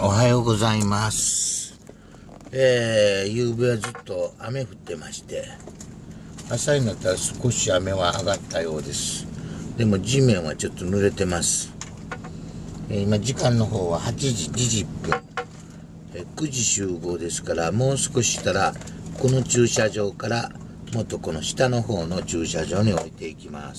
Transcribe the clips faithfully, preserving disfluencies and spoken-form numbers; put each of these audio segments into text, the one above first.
おはようございます。えー、夕べはずっと雨降ってまして、朝になったら少し雨は上がったようです。でも地面はちょっと濡れてます。えー、今時間の方ははちじにじゅっぷん、えー、くじ集合ですから、もう少ししたらこの駐車場からもっとこの下の方の駐車場に置いていきます。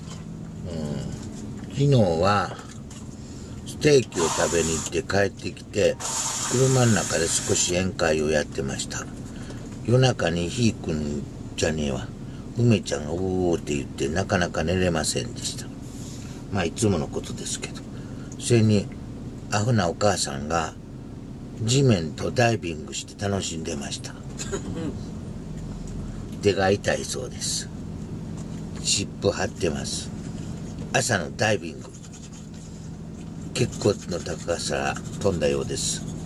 うん、昨日はステーキを食べに行って帰ってきて、車の中で少し宴会をやってました。夜中にひーくんじゃねえわ、梅ちゃんがうーって言ってなかなか寝れませんでした。まあいつものことですけど。それにアホなお母さんが地面とダイビングして楽しんでました。手が痛いそうです。湿布張ってます。朝のダイビング結構の高さから飛んだようです。